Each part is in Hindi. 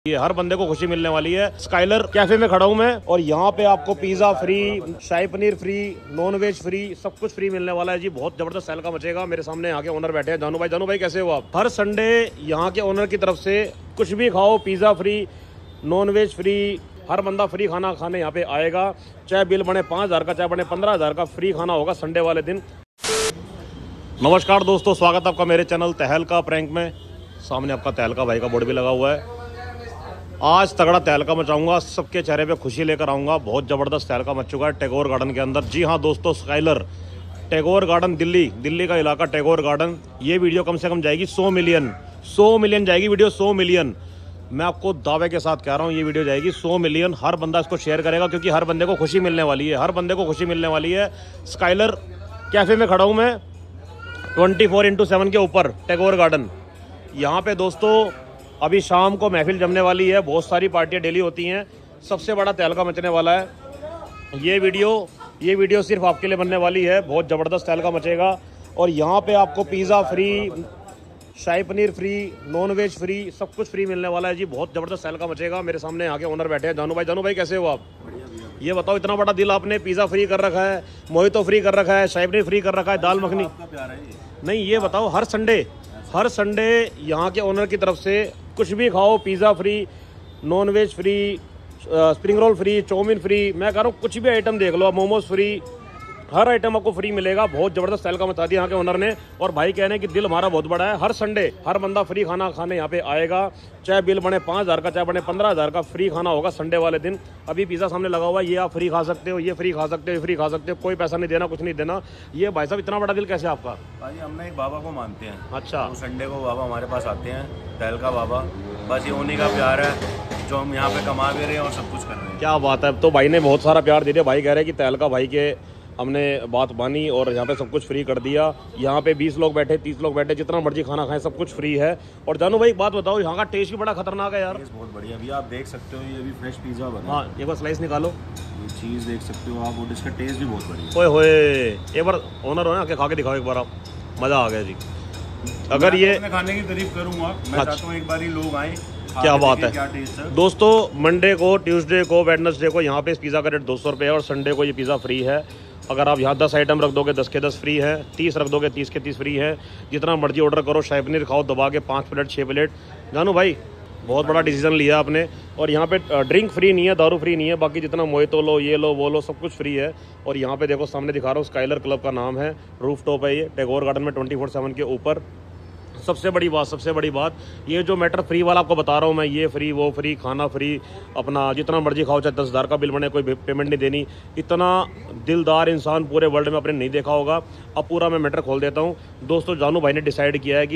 ये हर बंदे को खुशी मिलने वाली है। स्काइलर कैफे में खड़ा हूँ मैं और यहाँ पे आपको pizza free, shahi paneer free, non veg free, सब कुछ फ्री मिलने वाला है जी। बहुत जबरदस्त सेल का मचेगा। मेरे सामने यहाँ के ओनर बैठे हैं, जानू भाई। जानू भाई कैसे हो आप? हर संडे यहाँ के ओनर की तरफ से कुछ भी खाओ, pizza free, non veg free, हर बंदा फ्री खाना खाने यहाँ पे आएगा। चाहे बिल बने 5,000 का, चाहे बने 15,000 का, फ्री खाना होगा संडे वाले दिन। नमस्कार दोस्तों, स्वागत आपका मेरे चैनल तहलका प्रैंक में। सामने आपका तहलका भाई का बोर्ड भी लगा हुआ है। आज तगड़ा तहलका मचाऊंगा, सबके चेहरे पे खुशी लेकर आऊंगा। बहुत ज़बरदस्त तहलका मच चुका है टैगोर गार्डन के अंदर। जी हाँ दोस्तों, स्काइलर टैगोर गार्डन, दिल्ली का इलाका टैगोर गार्डन। ये वीडियो कम से कम जाएगी 100 मिलियन जाएगी वीडियो, 100 मिलियन। मैं आपको दावे के साथ कह रहा हूँ, ये वीडियो जाएगी 100 मिलियन। हर बंदा इसको शेयर करेगा क्योंकि हर बंदे को खुशी मिलने वाली है, हर बंदे को खुशी मिलने वाली है। स्काइलर कैफ़े में खड़ा हूँ मैं, 24/7 के ऊपर टैगोर गार्डन। यहाँ पे दोस्तों अभी शाम को महफिल जमने वाली है। बहुत सारी पार्टियां डेली होती हैं। सबसे बड़ा तहलका मचने वाला है। ये वीडियो सिर्फ आपके लिए बनने वाली है। बहुत ज़बरदस्त तहलका मचेगा। और यहाँ पे आपको pizza free, shahi paneer free, non veg free, सब कुछ फ्री मिलने वाला है जी। बहुत ज़बरदस्त तहलका मचेगा। मेरे सामने यहाँ के ओनर बैठे हैं, जानू भाई। जानू भाई कैसे हो आप? ये बताओ, इतना बड़ा दिल आपने, पिज़्ज़ा फ्री कर रखा है, मोहितो फ्री कर रखा है, शाही पनीर फ्री कर रखा है, दाल मखनी नहीं। ये बताओ, हर संडे यहाँ के ओनर की तरफ से कुछ भी खाओ, pizza free, non veg free, spring roll free, chowmein free. मैं कह रहा हूँ कुछ भी आइटम देख लो, मोमोज फ्री, हर आइटम आपको फ्री मिलेगा। बहुत जबरदस्त तहलका मचा दिया यहाँ के ओनर ने। और भाई कहने कि दिल हमारा बहुत बड़ा है। हर संडे हर बंदा फ्री खाना खाने यहाँ पे आएगा। चाहे बिल बने 5,000 का, चाहे बने 15,000 का, फ्री खाना होगा संडे वाले दिन। अभी पिज़्ज़ा सामने लगा हुआ है, ये आप फ्री खा सकते हो, ये फ्री खा सकते हो, ये फ्री खा सकते हो। कोई पैसा नहीं देना, कुछ नहीं देना। ये भाई साहब, इतना बड़ा दिल कैसे आपका? भाई हमने एक बाबा को मानते हैं। अच्छा, तो संडे को बाबा हमारे पास आते हैं, तहलका बाबा। बस ये उन्हीं का प्यार है जो हम यहाँ पे कमा भी रहे हैं और सब कुछ कर रहे हैं। क्या बात है। तो भाई ने बहुत सारा प्यार दे दिया। भाई कह रहे हैं कि तहलका भाई के हमने बात मानी और यहाँ पे सब कुछ फ्री कर दिया। यहाँ पे 20 लोग बैठे, 30 लोग बैठे, जितना मर्जी खाना खाएं, सब कुछ फ्री है। और जानू भाई एक बात बताओ, यहाँ का टेस्ट भी बड़ा खतरनाक है यार। बहुत बढ़िया। अभी आप देख सकते हो, ये अभी फ्रेश पिज़्ज़ा बना। हाँ, एक बार स्लाइस निकालो। ये चीज़ देख सकते हो आप, और इसका टेस्ट भी बहुत बढ़िया। ओए होए, एक बार ओनर हो ना, आके खा के दिखाओ एक बार आप। मज़ा आ गया जी। अगर ये खाने की तारीफ करूँगा, मैं चाहता हूँ एक बार ही लोग आए। क्या बात है। क्या टेस्ट है दोस्तों, मंडे को, ट्यूसडे को, वेडनेसडे को यहाँ पे इस पिज़्ज़ा का रेट 200 रुपये है और संडे को ये पिज़्ज़ा फ्री है। अगर आप यहाँ 10 आइटम रख दोगे, 10 के 10 फ्री है। 30 रख दोगे, 30 के 30 फ्री है। जितना मर्जी ऑर्डर करो, शाही पनीर खाओ दबा के, 5 प्लेट 6 प्लेट। जानू भाई बहुत बड़ा डिसीजन लिया आपने। और यहाँ पे ड्रिंक फ्री नहीं है, दारू फ्री नहीं है। बाकी जितना मोहितो लो, ये लो, वो लो, सब कुछ फ्री है। और यहाँ पे देखो, सामने दिखा रहा हूँ, स्काइलर क्लब का नाम है। रूफ टॉप है ये टैगोर गार्डन में, 24/7 के ऊपर। सबसे बड़ी बात, ये जो मैटर फ्री वाला आपको बता रहा हूँ मैं, ये फ्री, वो फ्री, खाना फ्री, अपना जितना मर्जी खाओ, चाहे 10,000 का बिल बने, कोई पेमेंट नहीं देनी। इतना दिलदार इंसान पूरे वर्ल्ड में आपने नहीं देखा होगा। अब पूरा मैं मैटर खोल देता हूँ दोस्तों। जानू भाई ने डिसाइड किया है कि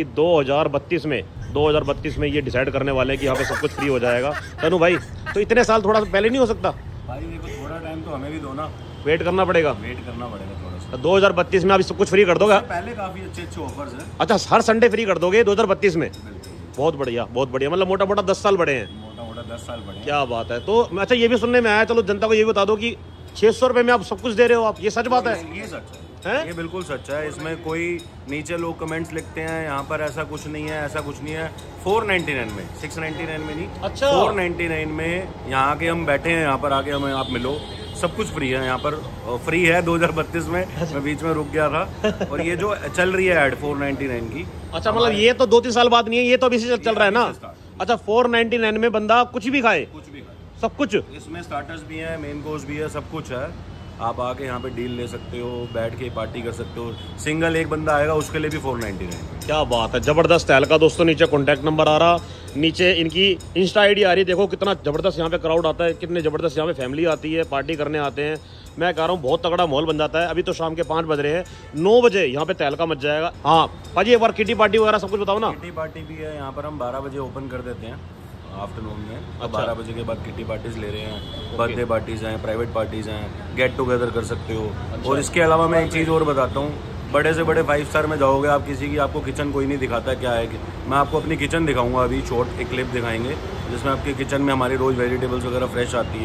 2032 में ये डिसाइड करने वाले हैं कि यहाँ पे सब कुछ फ्री हो जाएगा। जानू भाई, तो इतने साल थोड़ा सा पहले नहीं हो सकता? भाई देखो, थोड़ा टाइम तो हमें भी दो ना। वेट करना पड़ेगा थोड़ा सा। 2032 में आप सब कुछ फ्री कर दोगे? पहले काफी अच्छे ऑफर्स हैं। अच्छा, हर संडे फ्री कर दोगे 2032 में? बहुत बढ़िया। मतलब मोटा 10 साल बड़े हैं। मोटा 10 साल बड़े। क्या बात है। तो अच्छा, ये भी सुनने में आया, चलो जनता को ये भी बता दो कि 600 रुपये में आप सब कुछ दे रहे हो आप। ये सच बात है? ये सच है, ये बिल्कुल सच है। इसमें कोई नीचे लोग कमेंट्स लिखते हैं, यहाँ पर ऐसा कुछ नहीं है, ऐसा कुछ नहीं है। 499 में, 699 में नहीं। अच्छा, 499 में यहाँ आके हम बैठे हैं, यहाँ पर आके हमें आप मिलो, सब कुछ फ्री है यहाँ पर। फ्री है 2032 में। मैं बीच में रुक गया था। और ये जो चल रही है ऐड 499 की। अच्छा, मतलब ये तो 2-3 साल बाद नहीं है, ये तो अभी से चल रहा है ना? अच्छा, 499 में बंदा कुछ भी खाए, सब कुछ इसमें। स्टार्टर्स भी हैं, मेन कोर्स भी है, सब कुछ है। आप आके यहाँ पे डील ले सकते हो, बैठ के पार्टी कर सकते हो। सिंगल एक बंदा आएगा, उसके लिए भी 499। क्या बात है, जबरदस्त तहलका दोस्तों। नीचे कॉन्टैक्ट नंबर आ रहा, नीचे इनकी इंस्टा आईडी आ रही है। देखो कितना जबरदस्त यहाँ पे क्राउड आता है, कितने जबरदस्त यहाँ पे फैमिली आती है, पार्टी करने आते हैं। मैं कह रहा हूँ बहुत तगड़ा माहौल बन जाता है। अभी तो शाम के 5 बज रहे हैं, 9 बजे यहाँ पे तहलका मच जाएगा। हाँ भाजी, एक बार किटी पार्टी वगैरह सब कुछ बताओ ना। किटी पार्टी भी है यहाँ पर। हम 12 बजे ओपन कर देते हैं आफ्टरनून में। अब 12 बजे के बाद किटी पार्टीज ले रहे हैं, बर्थडे पार्टीज हैं, प्राइवेट पार्टीज हैं, गेट टुगेदर कर सकते हो। और इसके अलावा मैं एक चीज़ और बताता हूँ, बड़े से बड़े 5 स्टार में जाओगे आप, किसी की आपको किचन कोई नहीं दिखाता क्या है कि मैं आपको अपनी किचन दिखाऊंगा। अभी शॉर्ट एक क्लिप दिखाएंगे जिसमें आपके किचन में हमारी रोज़ वेजिटेबल्स वगैरह फ्रेश आती हैं।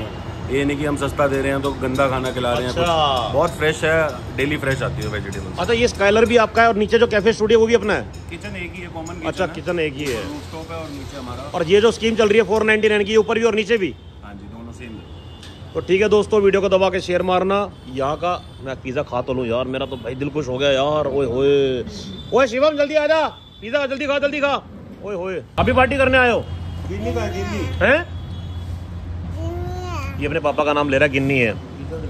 ये नहीं कि हम सस्ता दे रहे हैं तो गंदा खाना खिला रहे हैं। अच्छा। बहुत फ्रेश है, डेली फ्रेश आती है वेजिटेबल। अच्छा, ये स्काइलर भी आपका है और नीचे जो कैफे स्टूडियो वो भी अपना है? किचन एक ही है, कॉमन किचन। अच्छा, किचन एक ही है, रूफटॉप है और नीचे हमारा। और ये जो स्कीम चल रही है 499 की, ऊपर भी और नीचे भी? हाँ जी, दोनों सेम। तो ठीक है दोस्तों, वीडियो को दबा के शेयर मारना। यहाँ का मैं पिज़्ज़ा खा तो लूँ यार, मेरा तो भाई दिल खुश हो गया यार। ओए होए, ओए शिवम जल्दी आ जा, पिज़्ज़ा जल्दी खा जल्दी खा। ओए होए, अभी पार्टी करने आए हो? गिन्नी का है, गिन्नी हैं? ये अपने पापा का नाम ले रहा है, गिन्नी है।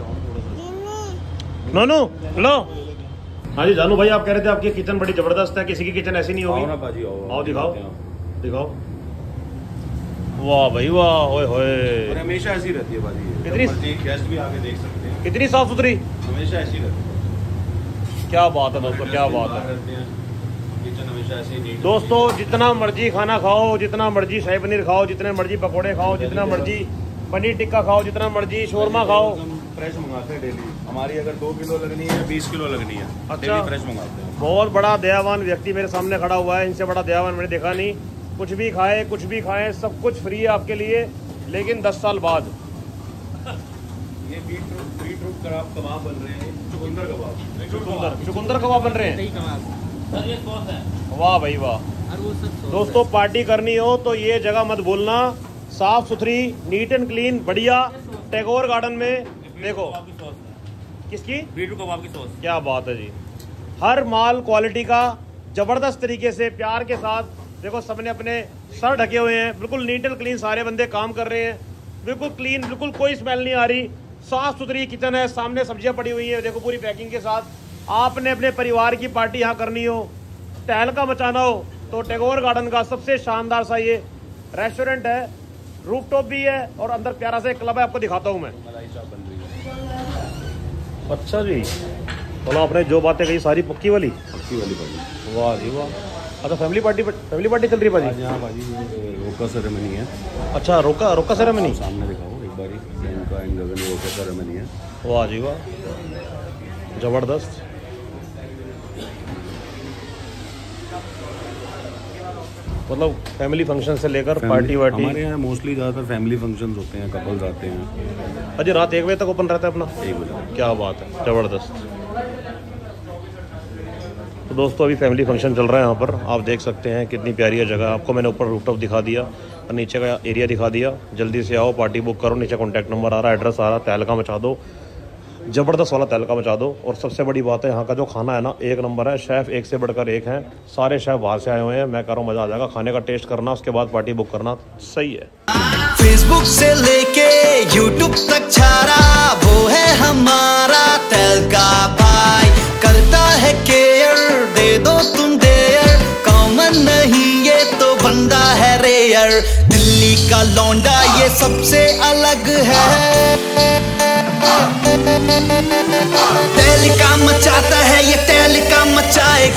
नोनू लो। हाँ जी जानू भाई, आप कह रहे थे आपकी किचन बड़ी जबरदस्त है, किसी की किचन ऐसी नहीं होगी। आओ दिखाओ दिखाओ। वाह भाई वाह, ओए होए, हमेशा ऐसी रहती है भाजी। कितनी गेस्ट भी आके देख सकते हैं, कितनी साफ सुथरी, हमेशा ऐसी रहती है। क्या बात है दोस्तों, क्या बात है। किचन हमेशा ऐसी नीट। दोस्तों जितना मर्जी खाना खाओ, जितना मर्जी शाही पनीर खाओ, जितने मर्जी पकोड़े खाओ, जितना मर्जी पनीर टिक्का खाओ, जितना मर्जी शोरमा खाओ, फ्रेश मंगाते हैं डेली। हमारी अगर 2 किलो लगनी है, 20 किलो लगनी है, अच्छा, फ्रेश मंगाते हैं। बहुत बड़ा दयावान व्यक्ति मेरे सामने खड़ा हुआ है, इनसे बड़ा दयावान मैंने देखा नहीं। कुछ भी खाए, कुछ भी खाएं, सब कुछ फ्री है आपके लिए, लेकिन 10 साल बाद। ये बीटरूट कबाब बन रहे हैं, चुकंदर कबाब, चुकंदर कबाब बन रहे हैं। वाह भाई वाह। दोस्तों पार्टी करनी हो तो ये जगह मत भूलना, साफ सुथरी, नीट एंड क्लीन, बढ़िया। टैगोर गार्डन में देखो, किसकी? बीटरूट कबाब की सॉस। क्या बात है जी, हर माल क्वालिटी का, जबरदस्त तरीके से, प्यार के साथ। देखो सबने अपने सर ढके हुए हैं, बिल्कुल नीट एंड क्लीन, सारे बंदे काम कर रहे हैं, बिल्कुल क्लीन, बिल्कुल कोई स्मेल नहीं आ रही, साफ सुथरी किचन है। सामने सब्जियां पड़ी हुई हैं, देखो पूरी पैकिंग के साथ। आपने अपने परिवार की पार्टी यहाँ करनी हो, तहलका मचाना हो, तो टैगोर गार्डन का सबसे शानदार सा ये रेस्टोरेंट है, रूफटॉप भी है और अंदर प्यारा सा एक क्लब है, आपको दिखाता हूँ मैं। मलाई चाप बन रही है। अच्छा जी, चलो आपने जो बातें कही सारी पक्की वाली भाजी। वाह जी वाह। अच्छा, फैमिली पार्टी चल रही है भाजी? हाँ भाजी, रोका सेरेमनी है। अच्छा, रोका सेरेमनी। सामने दिखाओ एक बारी, प्रियंका एंड गगन रोका सेरेमनी है। वाह जी वाह, जबरदस्त। मतलब फैमिली फंक्शन से लेकर पार्टी वार्टी। हमारे यहाँ मोस्टली ज़्यादातर फैमिली फंक्शंस होते हैं, कपल्स आते हैं। अजय रात 1 बजे तक ओपन रहता है अपना? 1 बजे। क्या बात है, जबरदस्त। तो दोस्तों अभी फैमिली फंक्शन चल रहा है यहाँ पर, आप देख सकते हैं कितनी प्यारी है जगह। आपको मैंने ऊपर रूफटॉप दिखा दिया और नीचे का एरिया दिखा दिया। जल्दी से आओ, पार्टी बुक करो, नीचे कॉन्टैक्ट नंबर आ रहा है, एड्रेस आ रहा है, तहलका मचा दो, जबरदस्त वाला तहलका मचा दो। और सबसे बड़ी बात है, यहाँ का जो खाना है ना, एक नंबर है। शेफ़ एक से बढ़कर एक हैं, सारे शेफ़ बाहर से आए हुए हैं। मैं कह रहा हूँ मज़ा आ जाएगा, खाने का टेस्ट करना, उसके बाद पार्टी बुक करना, सही है। फेसबुक से लेके यूट्यूब तक छारा, वो है हमारा तहलका भाई। करता है केयर, दे दो तुम देयर, कॉमन नहीं ये तो बंदा है रेयर। दिल्ली का लौंडा ये सबसे अलग है, तहलका मचाता है ये, तहलका मचाएगा।